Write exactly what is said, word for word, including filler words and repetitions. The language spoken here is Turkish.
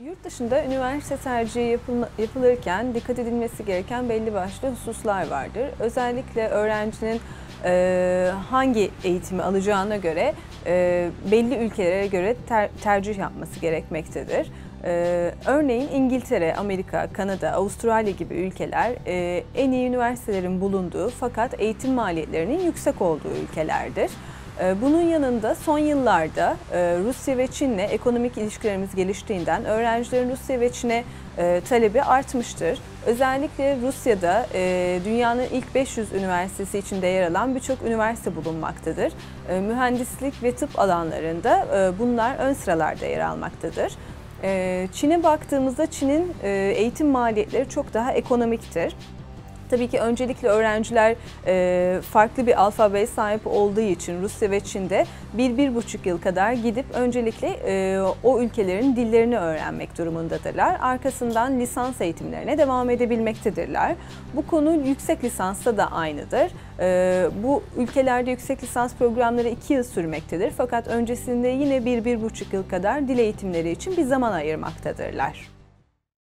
Yurt dışında üniversite tercihi yapılırken dikkat edilmesi gereken belli başlı hususlar vardır. Özellikle öğrencinin e, hangi eğitimi alacağına göre e, belli ülkelere göre ter, tercih yapması gerekmektedir. E, örneğin İngiltere, Amerika, Kanada, Avustralya gibi ülkeler e, en iyi üniversitelerin bulunduğu fakat eğitim maliyetlerinin yüksek olduğu ülkelerdir. Bunun yanında son yıllarda Rusya ve Çin'le ekonomik ilişkilerimiz geliştiğinden öğrencilerin Rusya ve Çin'e talebi artmıştır. Özellikle Rusya'da dünyanın ilk beş yüz üniversitesi içinde yer alan birçok üniversite bulunmaktadır. Mühendislik ve tıp alanlarında bunlar ön sıralarda yer almaktadır. Çin'e baktığımızda Çin'in eğitim maliyetleri çok daha ekonomiktir. Tabii ki öncelikle öğrenciler e, farklı bir alfabeye sahip olduğu için Rusya ve Çin'de bir bir buçuk yıl kadar gidip öncelikle e, o ülkelerin dillerini öğrenmek durumundadırlar. Arkasından lisans eğitimlerine devam edebilmektedirler. Bu konu yüksek lisansta da aynıdır. E, bu ülkelerde yüksek lisans programları iki yıl sürmektedir. Fakat öncesinde yine bir bir buçuk yıl kadar dil eğitimleri için bir zaman ayırmaktadırlar.